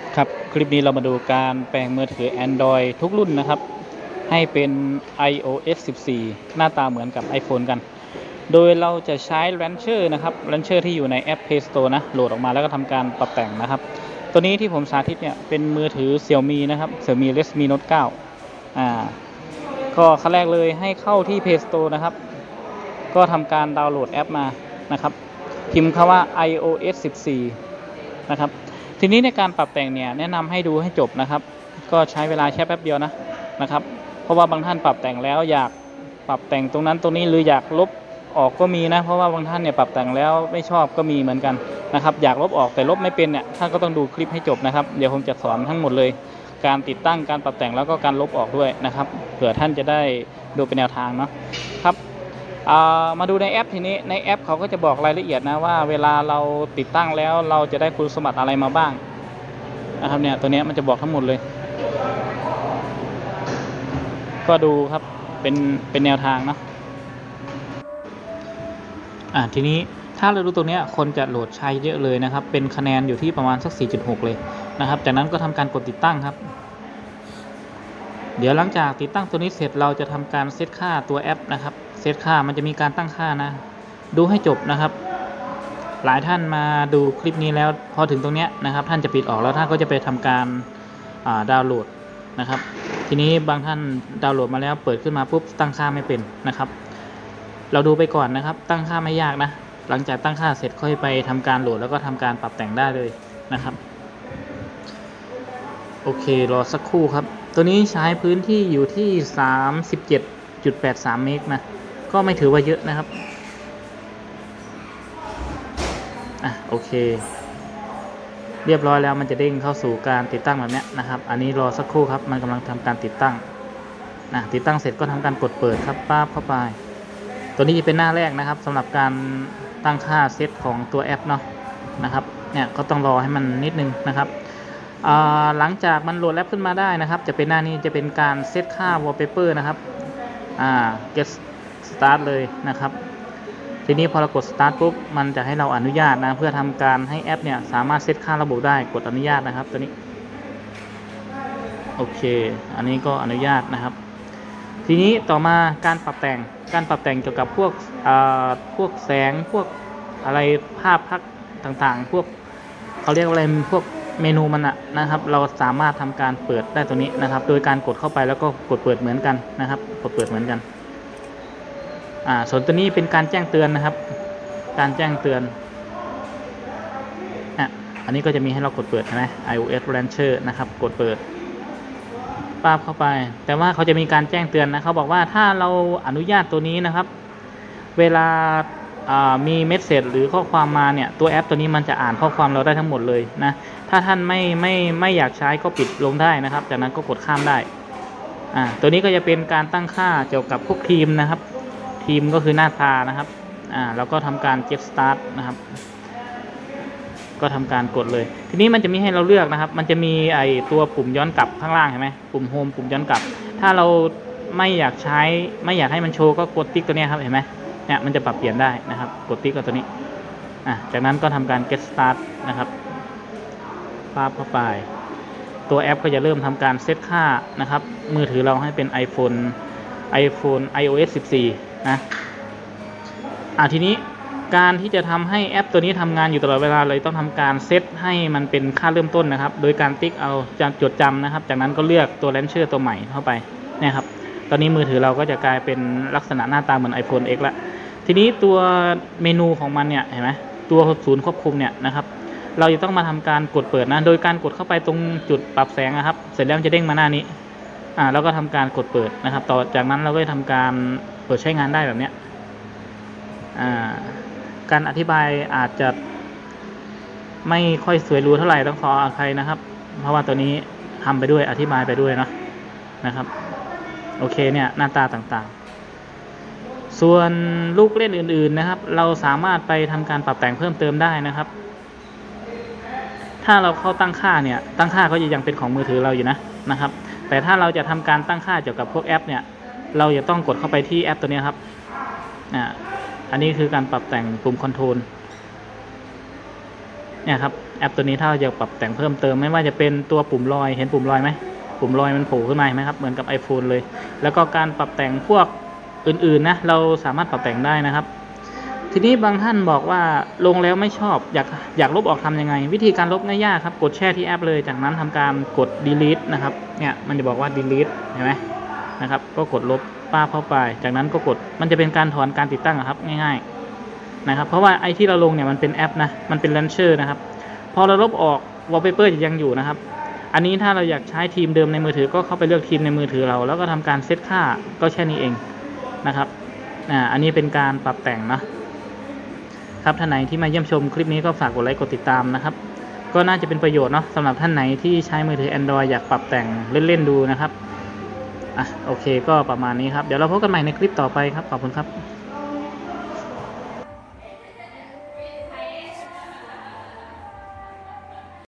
ครับคลิปนี้เรามาดูการแปลงมือถือ Android ทุกรุ่นนะครับให้เป็น iOS 14 หน้าตาเหมือนกับ iPhone กันโดยเราจะใช้ Launcher นะครับ Launcher ที่อยู่ในแอป Play Store นะโหลดออกมาแล้วก็ทำการปรับแต่งนะครับตัวนี้ที่ผมสาธิตเนี่ยเป็นมือถือ Xiaomi นะครับ Xiaomi Redmi Note 9ก็ขั้นแรกเลยให้เข้าที่ Play Store นะครับก็ทำการดาวน์โหลดแอปมานะครับพิมพ์คำว่า iOS 14 นะครับทีนี้ในการปรับแต่งเนี่ยแนะนำให้ดูให้จบนะครับก็ใช้เวลาแค่แป๊บเดียวนะครับเพราะว่าบางท่านปรับแต่งแล้วอยากปรับแต่งตรงนั้นตรงนี้หรืออยากลบออกก็มีนะเพราะว่าบางท่านเนี่ยปรับแต่งแล้วไม่ชอบก็มีเหมือนกันนะครับอยากลบออกแต่ลบไม่เป็นเนี่ยท่านก็ต้องดูคลิปให้จบนะครับเดี๋ยวผมจะสอนทั้งหมดเลยการติดตั้งการปรับแต่งแล้วก็การลบออกด้วยนะครับเผื่อท่านจะได้ดูเป็นแนวทางเนาะครับมาดูในแอปทีนี้ในแอปเขาก็จะบอกรายละเอียดนะว่าเวลาเราติดตั้งแล้วเราจะได้คุณสมบัติอะไรมาบ้างนะครับเนี่ยตัวนี้มันจะบอกทั้งหมดเลยก็ดูครับเป็นแนวทางเนาะทีนี้ถ้าเราดูตรงนี้คนจะโหลดใช้เยอะเลยนะครับเป็นคะแนนอยู่ที่ประมาณสัก 4.6 เลยนะครับจากนั้นก็ทำการกดติดตั้งครับเดี๋ยวหลังจากติดตั้งตัวนี้เสร็จเราจะทำการเซตค่าตัวแอปนะครับเซตค่ามันจะมีการตั้งค่านะดูให้จบนะครับหลายท่านมาดูคลิปนี้แล้วพอถึงตรงนี้นะครับท่านจะปิดออกแล้วท่านก็จะไปทำการดาวน์โหลดนะครับทีนี้บางท่านดาวน์โหลดมาแล้วเปิดขึ้นมาปุ๊บตั้งค่าไม่เป็นนะครับเราดูไปก่อนนะครับตั้งค่าไม่ยากนะหลังจากตั้งค่าเสร็จค่อยไปทำการโหลดแล้วก็ทำการปรับแต่งได้เลยนะครับโอเครอสักครู่ครับตัวนี้ใช้พื้นที่อยู่ที่ 37.83 เมกนะก็ไม่ถือว่าเยอะนะครับโอเคเรียบร้อยแล้วมันจะเด้งเข้าสู่การติดตั้งแบบนี้นะครับอันนี้รอสักครู่ครับมันกำลังทำการติดตั้งติดตั้งเสร็จก็ทำการกดเปิดครับปั๊บเข้าไปตัวนี้จะเป็นหน้าแรกนะครับสำหรับการตั้งค่าเซตของตัวแอปเนาะนะครับเนี่ยก็ต้องรอให้มันนิดนึงนะครับหลังจากมันโหลดแอปขึ้นมาได้นะครับจะเป็นหน้านี้จะเป็นการเซตค่า wallpaper นะครับget start เลยนะครับทีนี้พอเรากด start ปุ๊บมันจะให้เราอนุญาตนะเพื่อทำการให้แอปเนี่ยสามารถเซตค่าระบบได้กดอนุญาตนะครับตัวนี้โอเคอันนี้ก็อนุญาตนะครับทีนี้ต่อมาการปรับแต่งเกี่ยวกับพวกแสงพวกอะไรภาพพักต่างๆพวกเขาเรียกอะไรพวกเมนูมันนะครับเราสามารถทำการเปิดได้ตัวนี้นะครับโดยการกดเข้าไปแล้วก็กดเปิดเหมือนกันนะครับกดเปิดเหมือนกันส่วนตัวนี้เป็นการแจ้งเตือนนะครับการแจ้งเตือนอันนี้ก็จะมีให้เรากดเปิดใช่ไหม iOS Launcher นะครับกดเปิดปั๊บเข้าไปแต่ว่าเขาจะมีการแจ้งเตือนนะเขาบอกว่าถ้าเราอนุญาตตัวนี้นะครับเวลามีเมสเสจหรือข้อความมาเนี่ยตัวแอปตัวนี้มันจะอ่านข้อความเราได้ทั้งหมดเลยนะถ้าท่านไม่อยากใช้ก็ปิดลงได้นะครับจากนั้นก็กดข้ามได้ตัวนี้ก็จะเป็นการตั้งค่าเกี่ยวกับพวกทีมนะครับทีมก็คือหน้าตานะครับแล้วก็ทำการ get start นะครับก็ทำการกดเลยทีนี้มันจะมีให้เราเลือกนะครับมันจะมีตัวปุ่มย้อนกลับข้างล่างเห็นไหมปุ่มโฮมปุ่มย้อนกลับถ้าเราไม่อยากใช้ไม่อยากให้มันโชว์ก็กดติ๊กตัวนี้ครับเห็นไหมเนี่ยมันจะปรับเปลี่ยนได้นะครับกดติ๊กกับตัวนี้จากนั้นก็ทำการ get start นะครับปั๊บเข้าไปตัวแอปก็จะเริ่มทำการเซตค่านะครับมือถือเราให้เป็น iPhone iOS 14นะทีนี้การที่จะทำให้แอปตัวนี้ทำงานอยู่ตลอดเวลาเลยต้องทำการเซตให้มันเป็นค่าเริ่มต้นนะครับโดยการติ๊กเอาจดจำนะครับจากนั้นก็เลือกตัว Launcher ตัวใหม่เข้าไปเนี่ยครับตอนนี้มือถือเราก็จะกลายเป็นลักษณะหน้าตาเหมือน iPhone X ละทีนี้ตัวเมนูของมันเนี่ยเห็นไหมตัวศูนย์ควบคุมเนี่ยนะครับเราจะต้องมาทำการกดเปิดนะโดยการกดเข้าไปตรงจุดปรับแสงนะครับเสร็จแล้วจะเด้งมาหน้านี้แล้วก็ทำการกดเปิดนะครับต่อจากนั้นเราก็ทำการเปิดใช้งานได้แบบเนี้ยการอธิบายอาจจะไม่ค่อยสวยหรูเท่าไหร่ต้องขออภัยนะครับเพราะว่าตัวนี้ทำไปด้วยอธิบายไปด้วยนะครับโอเคเนี่ยหน้าตาต่างๆส่วนลูกเล่นอื่นๆนะครับเราสามารถไปทำการปรับแต่งเพิ่มเติมได้นะครับถ้าเราเข้าตั้งค่าเนี่ยตั้งค่าก็ยังเป็นของมือถือเราอยู่นะครับแต่ถ้าเราจะทำการตั้งค่าเกี่ยวกับพวกแอปเนี่ยเราจะต้องกดเข้าไปที่แอปตัวนี้ครับอันนี้คือการปรับแต่งปุ่มคอนโทรลเนี่ยครับแอปตัวนี้ถ้าเราอยากปรับแต่งเพิ่มเติมไม่ว่าจะเป็นตัวปุ่มลอยเห็นปุ่มลอยไหมปุ่มลอยมันโผล่ขึ้นมาเห็นไหมครับเหมือนกับ iPhone เลยแล้วก็การปรับแต่งพวกอื่นๆนะเราสามารถปรับแต่งได้นะครับทีนี้บางท่านบอกว่าลงแล้วไม่ชอบอยากลบออกทำยังไงวิธีการลบง่ายๆครับกดแช่ที่แอปเลยจากนั้นทำการกด delete นะครับเนี่ยมันจะบอกว่า delete เห็นไหมนะครับก็กดลบป้าเข้าไปจากนั้นก็กดมันจะเป็นการถอนการติดตั้งครับง่ายๆนะครับเพราะว่าไอที่เราลงเนี่ยมันเป็นแอปนะมันเป็น launcher นะครับพอเราลบออก wallpaper จะยังอยู่นะครับอันนี้ถ้าเราอยากใช้ทีมเดิมในมือถือก็เข้าไปเลือกทีมในมือถือเราแล้วก็ทำการเซตค่าก็แค่นี้เองนะครับอันนี้เป็นการปรับแต่งนะครับท่านไหนที่มาเยี่ยมชมคลิปนี้ก็ฝากกดไลค์กดติดตามนะครับก็น่าจะเป็นประโยชน์เนาะสำหรับท่านไหนที่ใช้มือถือ Android อยากปรับแต่งเล่นๆดูนะครับโอเคก็ประมาณนี้ครับเดี๋ยวเราพบกันใหม่ในคลิปต่อไปครับขอบคุณครับ